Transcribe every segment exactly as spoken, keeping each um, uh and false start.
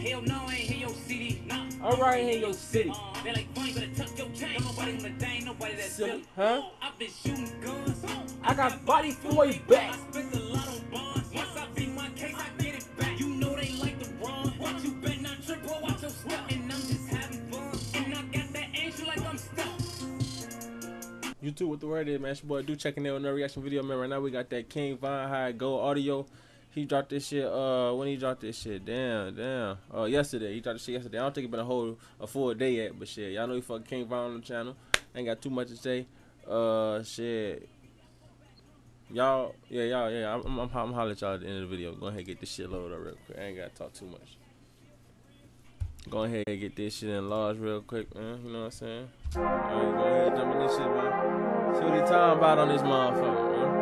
Hell no, I ain't hear your C D. Nah. All right, here your city. Uh, they like funny, better tuck your chain. Nobody on the day, nobody that Silly, huh? I've been shooting guns. I got body for your back. I spent a lot on bonds. Once I beat my case, I get it back. You know they like to run. Watch you bet not trip, boy, watch your step. And I'm just having fun. And I got that angel like I'm stuck. YouTube, what the word is, man? It's your boy, do checking in with no reaction video, man. Right now we got that King Von High Gold audio. He dropped this shit, uh, when he dropped this shit, damn, damn. Uh, yesterday, he dropped this shit yesterday. I don't think it's been a whole, a full day yet, but shit, y'all know he fucking King Von on the channel. Ain't got too much to say. Uh, shit. Y'all, yeah, y'all, yeah, I'm, I'm, I'm, I'm hollering at y'all at the end of the video. Go ahead and get this shit loaded up real quick. I ain't gotta talk too much. Go ahead and get this shit enlarged real quick, man. You know what I'm saying? Alright, go ahead and jump in this shit, man. See what he talking about on this motherfucker, man.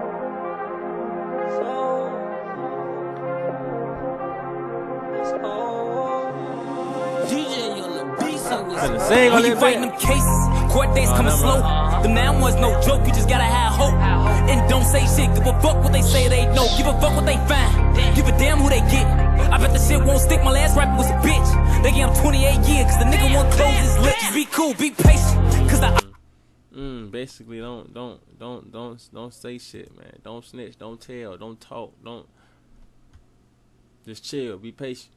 When you fighting them cases, court days coming slow. The man was no joke, you just gotta have hope. And don't say shit, give a fuck what they say they know. Give a fuck what they find, give a damn who they get. I bet the shit won't stick, my last rapper was a bitch. They gave him twenty-eight years, cause the nigga won't close his lips. Just be cool, be patient, cause the Mm, basically, don't, don't, don't, don't, don't say shit, man. Don't snitch, don't tell, don't talk, don't. Just chill, be patient.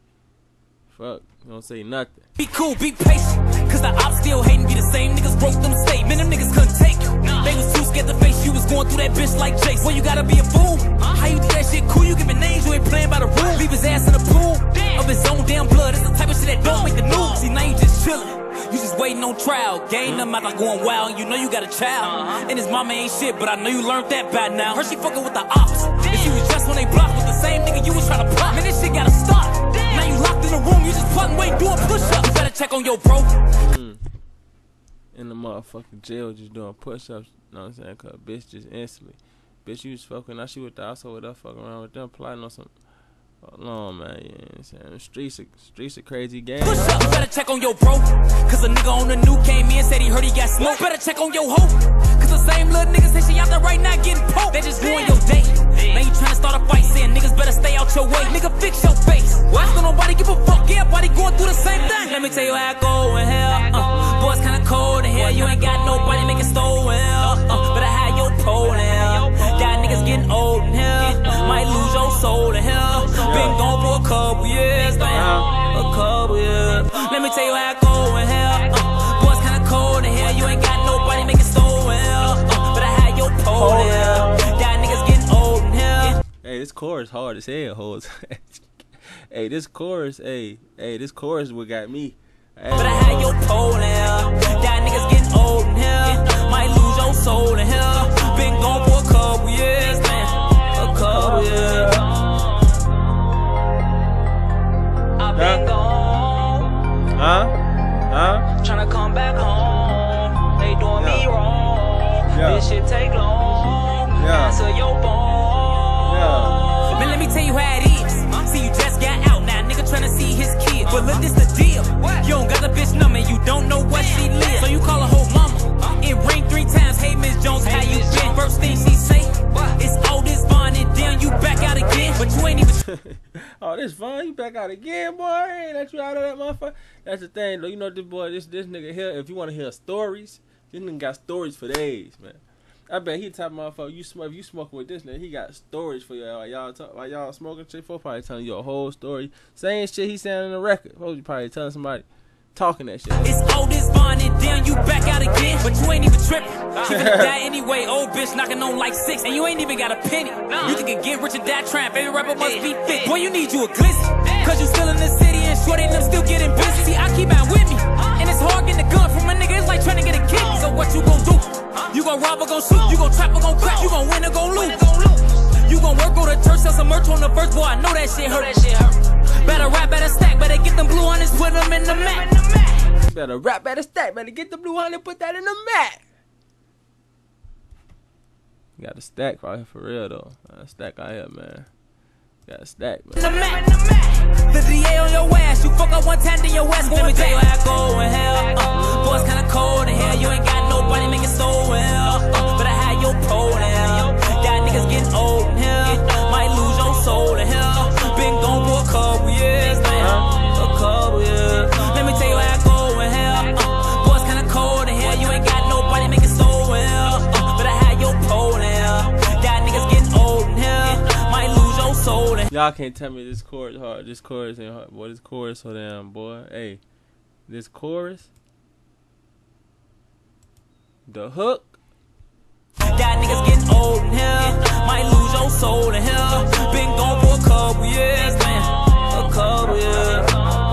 Fuck, don't say nothing. Be cool, be patient, cause the ops still hating. Be the same niggas wrote them statement. Them niggas couldn't take you. They was too scared to face you. Was going through that bitch like Jace. Well, you gotta be a fool. How you do that shit cool? You giving names, you ain't playing by the rules. Leave his ass in the pool of his own damn blood. It's the type of shit that don't make the news. See, now you just chillin'. You just waiting on trial. Gain them out like going wild. You know you got a child. And his mama ain't shit, but I know you learned that by now. Heard she fucking with the ops. And she was just when they blocked with the same nigga you was trying to block. Man, this shit gotta stop. Now you locked in the room, you just plotting, wait, doing push-ups. You better check on your bro. Mm. In the motherfucking jail, just doing push-ups. You know what I'm saying? Cause bitch just instantly, bitch, you was fucking. Now she with the household with that fucking around with them, plotting on some. Hold on, man. You know what I'm saying? Streets, are, streets are crazy game. Push up, you better check on your bro. Cause a nigga on the new came in, said he heard he got smoked. Better check on your hoe. Cause the same little niggas say she out there right now getting poked. They just ruin your day. Now you trying to start a fight, saying niggas better stay out your way. Nigga, fix your face. Why don't nobody give a fuck? Everybody going through the same thing. Let me tell you how I go in hell. Uh, boy, it's kinda cold in here. You ain't got nobody making stole well. Uh, better have your pole in hell. Y'all niggas getting old in here. Might lose your soul in here. Been gone for a couple years, man. A couple years. Let me tell you how I go in hell. Uh, boy, it's kinda cold in here. You ain't got nobody making stole well. Uh, better have your pole in here. Y'all niggas getting old in here. Hey, this chorus hard as hell, hoes. Hey, this chorus, hey, hey, this chorus what got me. Hey. Better have your pole in here. Y'all niggas getting old in here. Might lose your soul in here. Been gone for a couple years, man. A couple years. I've been gone. Huh? Huh? Tryna come back home. They doing Yeah. me wrong. Yeah. This shit take long. Yeah. Answer your phone. Yeah. Man, let me tell you how it is. See, you just got out now, nigga tryna see his kid. But look, this the deal. You don't got the bitch number, you don't know where she lives. So you call her whole mama. It ring three times. Hey, Miss Jones, how you been? First thing she say, it's all this fun and then you back out again. But you ain't even. Oh, this fun. You back out again, boy. I ain't let you out of that motherfucker. That's the thing, though. You know, this boy, this this nigga here, if you want to hear stories, this nigga got stories for days, man. I bet he type of motherfucker, you smoke, if you smoking with this nigga, he got stories for y'all. Y'all talk, while y'all smoking shit for, probably telling you a whole story. Same shit he saying in the record. You probably telling somebody, talking that shit. It's all this fun and then you back out again. But you ain't even tripping. She finna die anyway, old bitch knocking on like six. And you ain't even got a penny. You think you get rich and die trying, baby rapper must be fit. Boy, you need you a glizzy. Cause you still in the city and short and them still getting busy. See, I keep out with me. And it's hard getting a gun from a nigga, it's like trying to get a kid. So what you gon' do? You gon' rob or gon' shoot, you gon' trap or gon' crack, you gon' win or gon' lose. You gon' work, go to church, sell some merch on the first, boy, I know that shit hurt. Better rap, better stack, better get them blue hundreds, put them in the mat. Better rap, better stack, better get the blue hundred, put that in the mat. You got a stack right here for real though. Got a stack out here, man. Got a stack, man. The mat. The D A on your ass, you fuck up one time, then your ass. Let me tell you how I go in hell. Uh, boy, it's kinda cold in here, you ain't got nobody making so well. Uh, better have your pole in here. Y'all niggas getting old in here. Might lose your soul in here. Been gone for a couple years, man. Y'all can't tell me this chorus hard. This chorus ain't hard. Boy, this chorus so damn, boy. Hey, this chorus. The hook. Y'all niggas getting old in here. Might lose your soul in here. Been gone for a couple years, man. A couple years.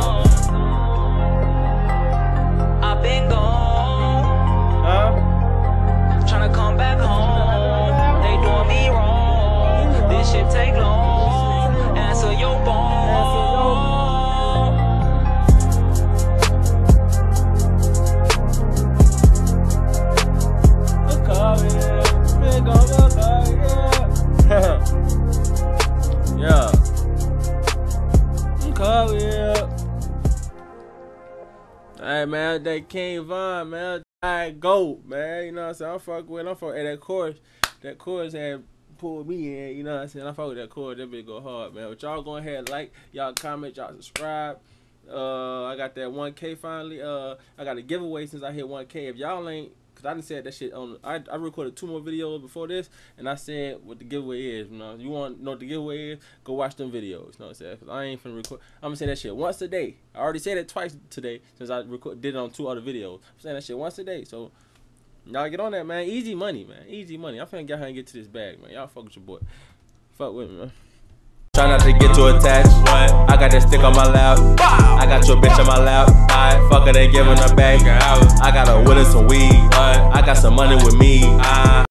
I've been gone. Huh? Tryna come back home. They doing me wrong. This shit take long. Answer your phone. Yeah. Come here. Alright, man, that King Von, man. Alright, go, man. You know what I'm saying? I'm fucking with, I'm fucking, and that chorus, that chorus had pulled me in, you know what I'm saying? I fuck with that chorus, that bitch go hard, man. But y'all go ahead, like, y'all comment, y'all subscribe. Uh, I got that one K finally. Uh, I got a giveaway since I hit one K. If y'all ain't, cause I done said that shit on. I I recorded two more videos before this, and I said what the giveaway is. You know, you want to know what the giveaway is? Go watch them videos. You know what I'm saying? Cause I ain't finna record. I'm gonna say that shit once a day. I already said it twice today since I record, did it on two other videos. I'm saying that shit once a day. So y'all get on that, man. Easy money, man. Easy money. I'm finna get how and get to this bag, man. Y'all fuck with your boy. Fuck with me, man. Try not to get too attached. What? I got that stick on my lap. Bow. I got your bitch on my lap. I fuck her, they giving her back. I got a will and some weed. What? I got some money with me. I